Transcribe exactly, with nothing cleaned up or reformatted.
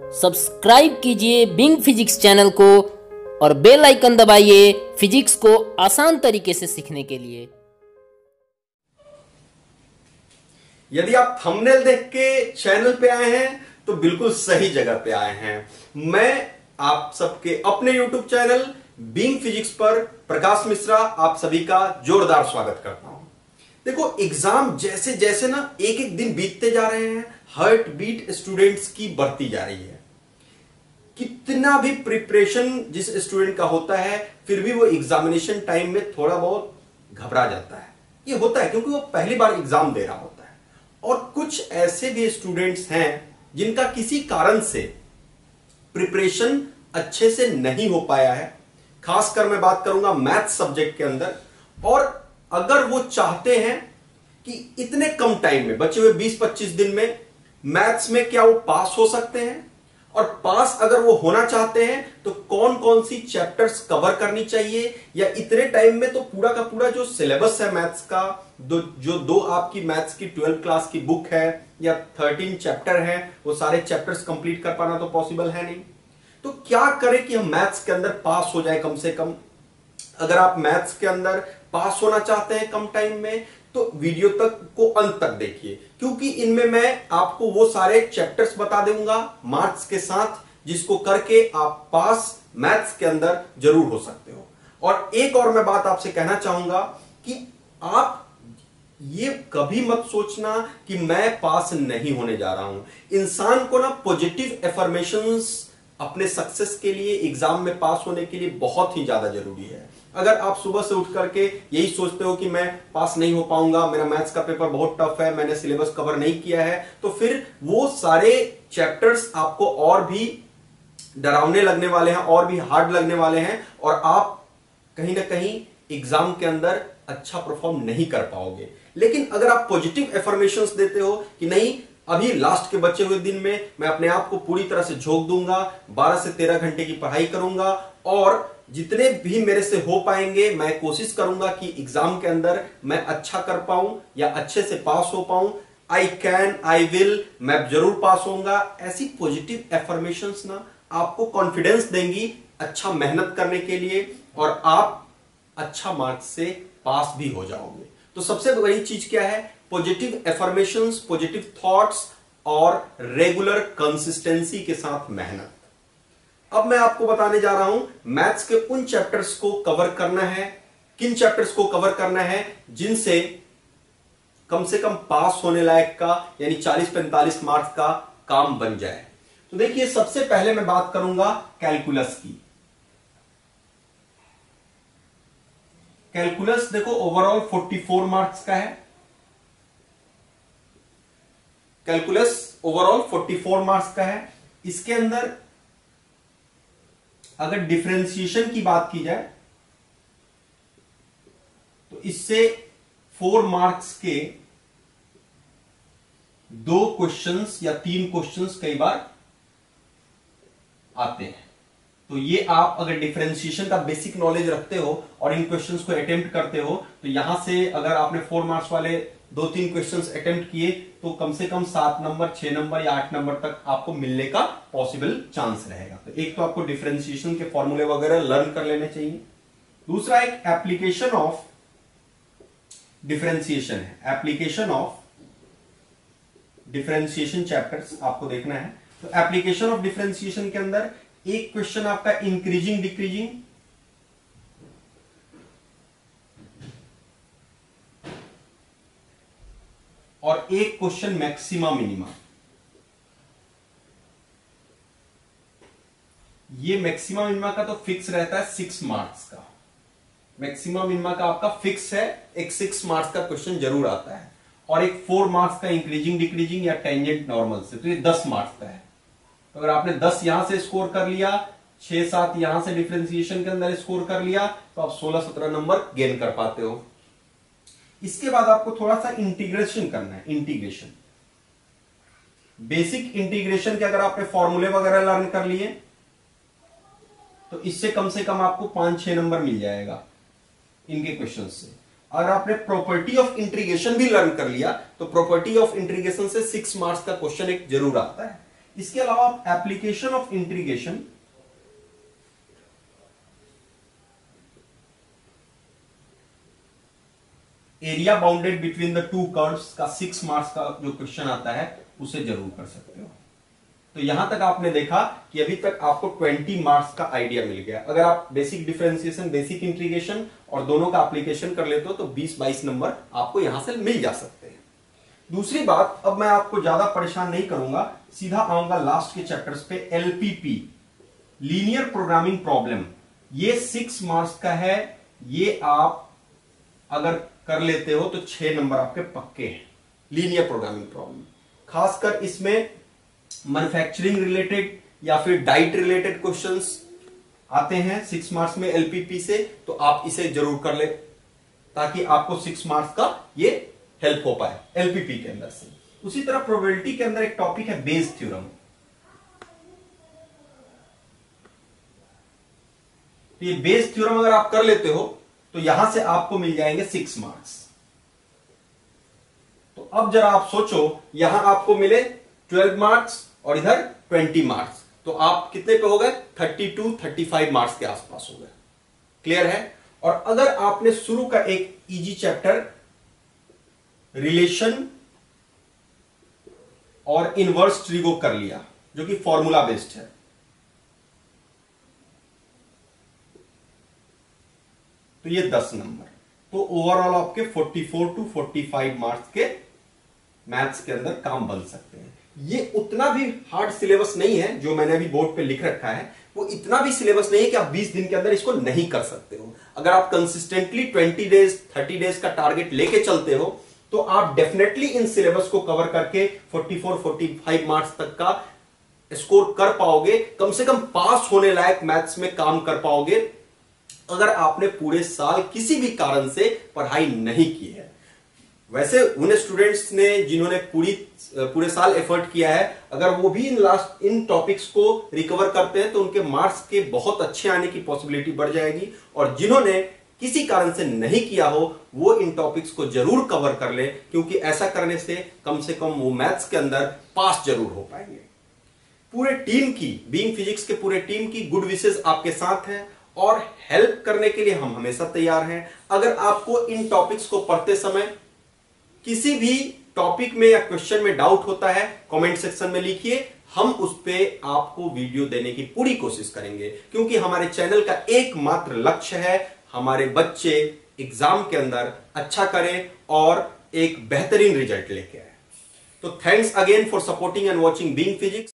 Subscribe कीजिए Bing physics channel को और बेल आइकन दबाइए फिजिक्स को आसान तरीके से सीखने के लिए। यदि आप थंबनेल देख के चैनल पे आए हैं तो बिल्कुल सही जगह पे आए हैं। मैं आप सबके अपने यूट्यूब चैनल बीइंग फिजिक्स पर प्रकाश मिश्रा आप सभी का जोरदार स्वागत करता हूं। देखो, एग्जाम जैसे जैसे ना एक एक दिन बीतते जा रहे हैं, हार्ट बीट स्टूडेंट्स की बढ़ती जा रही है। कितना भी प्रिपरेशन जिस स्टूडेंट का होता है, फिर भी वो एग्जामिनेशन टाइम में थोड़ा बहुत घबरा जाता है। ये होता है क्योंकि वो पहली बार एग्जाम दे रहा होता है। और कुछ ऐसे भी स्टूडेंट्स हैं जिनका किसी कारण से प्रिपरेशन अच्छे से नहीं हो पाया है। खासकर मैं बात करूंगा मैथ्स सब्जेक्ट के अंदर। और अगर वो चाहते हैं कि इतने कम टाइम में, बचे हुए बीस पच्चीस दिन में, मैथ्स में क्या वो पास हो सकते हैं, और पास अगर वो होना चाहते हैं तो कौन कौन सी चैप्टर्स कवर करनी चाहिए, या इतने टाइम में तो पूरा का पूरा जो सिलेबस है मैथ्स का, दो, जो दो आपकी मैथ्स की ट्वेल्थ क्लास की बुक है या थर्टीन चैप्टर है, वो सारे चैप्टर्स कंप्लीट कर पाना तो पॉसिबल है नहीं। तो क्या करें कि हम मैथ्स के अंदर पास हो जाए कम से कम। अगर आप मैथ्स के अंदर पास होना चाहते हैं कम टाइम में तो वीडियो तक को अंत तक देखिए, क्योंकि इनमें मैं आपको वो सारे चैप्टर्स बता दूंगा मार्क्स के साथ, जिसको करके आप पास मैथ्स के अंदर जरूर हो सकते हो। और एक और मैं बात आपसे कहना चाहूंगा कि आप ये कभी मत सोचना कि मैं पास नहीं होने जा रहा हूं। इंसान को ना पॉजिटिव एफर्मेशंस अपने सक्सेस के लिए, एग्जाम में पास होने के लिए बहुत ही ज्यादा जरूरी है। अगर आप सुबह से उठ करके यही सोचते हो कि मैं पास नहीं हो पाऊंगा, मेरा मैथ्स का पेपर बहुत टफ है, मैंने सिलेबस कवर नहीं किया है, तो फिर वो सारे चैप्टर्स आपको और भी डरावने लगने वाले हैं, और भी हार्ड लगने वाले हैं, और आप कहीं ना कहीं एग्जाम के अंदर अच्छा परफॉर्म नहीं कर पाओगे। लेकिन अगर आप पॉजिटिव एफर्मेशंस देते हो कि नहीं, अभी लास्ट के बचे हुए दिन में मैं अपने आप को पूरी तरह से झोंक दूंगा, बारह से तेरह घंटे की पढ़ाई करूंगा, और जितने भी मेरे से हो पाएंगे मैं कोशिश करूंगा कि एग्जाम के अंदर मैं अच्छा कर पाऊं या अच्छे से पास हो पाऊं। आई कैन, आई विल, मैं जरूर पास होऊंगा। ऐसी पॉजिटिव एफर्मेशंस ना आपको कॉन्फिडेंस देंगी अच्छा मेहनत करने के लिए, और आप अच्छा मार्क्स से पास भी हो जाओगे। तो सबसे बड़ी चीज क्या है? पॉजिटिव एफर्मेशंस, पॉजिटिव थॉट्स और रेगुलर कंसिस्टेंसी के साथ मेहनत। अब मैं आपको बताने जा रहा हूं मैथ्स के उन चैप्टर्स को कवर करना है, किन चैप्टर्स को कवर करना है जिनसे कम से कम पास होने लायक का, यानी चालीस पैंतालीस मार्क्स का काम बन जाए। तो देखिए, सबसे पहले मैं बात करूंगा कैलकुलस की। कैलकुलस देखो ओवरऑल चौवालीस मार्क्स का है। कैलकुलस ओवरऑल चौवालीस मार्क्स का है। इसके अंदर अगर डिफरेंशिएशन की बात की जाए तो इससे फोर मार्क्स के दो क्वेश्चंस या तीन क्वेश्चंस कई बार आते हैं। तो ये आप अगर डिफरेंशिएशन का बेसिक नॉलेज रखते हो और इन क्वेश्चंस को अटेम्प्ट करते हो, तो यहां से अगर आपने फोर मार्क्स वाले दो तीन क्वेश्चंस अटेम्प्ट किए तो कम से कम सात नंबर, छह नंबर या आठ नंबर तक आपको मिलने का पॉसिबल चांस रहेगा। तो एक तो आपको डिफरेंशिएशन के फॉर्मूले वगैरह लर्न कर लेने चाहिए। दूसरा एक एप्लीकेशन ऑफ डिफरेंशिएशन है। एप्लीकेशन ऑफ डिफरेंशिएशन चैप्टर्स आपको देखना है। तो एप्लीकेशन ऑफ डिफरेंशिएशन के अंदर एक क्वेश्चन आपका इंक्रीजिंग डिक्रीजिंग, और एक क्वेश्चन मैक्सिमा मिनिमा। ये मैक्सिमा मिनिमा का तो फिक्स रहता है सिक्स मार्क्स का। मैक्सिमा मिनिमा का आपका फिक्स है, एक सिक्स मार्क्स का क्वेश्चन जरूर आता है, और एक फोर मार्क्स का इंक्रीजिंग डिक्रीजिंग या टेंजेंट नॉर्मल से, तो ये दस मार्क्स का है। तो अगर आपने दस यहां से स्कोर कर लिया, छह सात यहां से डिफरेंशिएशन के अंदर स्कोर कर लिया, तो आप सोलह सत्रह नंबर गेन कर पाते हो। इसके बाद आपको थोड़ा सा इंटीग्रेशन करना है। इंटीग्रेशन, बेसिक इंटीग्रेशन के अगर आपने फॉर्मूले वगैरह लर्न कर लिए तो इससे कम से कम आपको पांच छह नंबर मिल जाएगा इनके क्वेश्चन से। अगर आपने प्रॉपर्टी ऑफ इंटीग्रेशन भी लर्न कर लिया तो प्रॉपर्टी ऑफ इंटीग्रेशन से सिक्स मार्क्स का क्वेश्चन एक जरूर आता है। इसके अलावा आप application of integration, area bounded between the two curves का सिक्स मार्क्स का जो क्वेश्चन आता है उसे जरूर कर सकते हो। तो यहां तक आपने देखा कि अभी तक आपको बीस मार्क्स का आइडिया मिल गया। अगर आप बेसिक डिफरेंशिएशन, बेसिक इंटीग्रेशन और दोनों का एप्लीकेशन कर लेते हो तो बीस बाईस नंबर आपको यहां से मिल जा सकते हैं। दूसरी बात, अब मैं आपको ज्यादा परेशान नहीं करूंगा, सीधा आऊंगा लास्ट के चैप्टर्स पे। एलपीपी, लीनियर प्रोग्रामिंग प्रॉब्लम, ये सिक्स मार्क्स का है। ये आप अगर कर लेते हो तो छह नंबर आपके पक्के हैं। लीनियर प्रोग्रामिंग प्रॉब्लम, खासकर इसमें मैन्युफैक्चरिंग रिलेटेड या फिर डाइट रिलेटेड क्वेश्चंस आते हैं सिक्स मार्क्स में एलपीपी से, तो आप इसे जरूर कर ले ताकि आपको सिक्स मार्क्स का ये हेल्प हो पाए एलपीपी के अंदर से। उसी तरह प्रोबेबिलिटी के अंदर एक टॉपिक है बेस थ्योरम। तो ये बेस थ्योरम अगर आप कर लेते हो तो यहां से आपको मिल जाएंगे सिक्स मार्क्स। तो अब जरा आप सोचो, यहां आपको मिले ट्वेल्व मार्क्स और इधर ट्वेंटी मार्क्स, तो आप कितने पे हो गए? Thirty two thirty five marks के आसपास हो गए। क्लियर है? और अगर आपने शुरू का एक इजी चैप्टर रिलेशन और इनवर्स ट्रिगो कर लिया जो कि फॉर्मूला बेस्ड है, तो ये दस नंबर, तो ओवरऑल आपके चौवालीस टू पैंतालीस मार्क्स के मैथ्स के अंदर काम बन सकते हैं। ये उतना भी हार्ड सिलेबस नहीं है जो मैंने अभी बोर्ड पे लिख रखा है, वो इतना भी सिलेबस नहीं है कि आप बीस दिन के अंदर इसको नहीं कर सकते हो। अगर आप कंसिस्टेंटली बीस डेज, तीस डेज का टारगेट लेके चलते हो तो आप डेफिनेटली इन सिलेबस को कवर करके चौवालीस पैंतालीस मार्क्स तक का स्कोर कर पाओगे, कम से कम पास होने लायक मैथ्स में काम कर पाओगे अगर आपने पूरे साल किसी भी कारण से पढ़ाई नहीं की है। वैसे उन स्टूडेंट्स ने जिन्होंने पूरी पूरे साल एफर्ट किया है, अगर वो भी इन लास्ट इन टॉपिक्स को रिकवर करते हैं तो उनके मार्क्स के बहुत अच्छे आने की पॉसिबिलिटी बढ़ जाएगी। और जिन्होंने किसी कारण से नहीं किया हो वो इन टॉपिक्स को जरूर कवर कर ले, क्योंकि ऐसा करने से कम से कम वो मैथ्स के अंदर पास जरूर हो पाएंगे। पूरे टीम की, बीइंग फिजिक्स के पूरे टीम की गुड विशेस आपके साथ हैं और हेल्प करने के लिए हम हमेशा तैयार हैं। अगर आपको इन टॉपिक्स को पढ़ते समय किसी भी टॉपिक में या क्वेश्चन में डाउट होता है, कमेंट सेक्शन में लिखिए, हम उस पे आपको वीडियो देने की पूरी कोशिश करेंगे, क्योंकि हमारे चैनल का एकमात्र लक्ष्य है हमारे बच्चे एग्जाम के अंदर अच्छा करें और एक बेहतरीन रिजल्ट लेके आए। तो thanks again for supporting and watching being physics.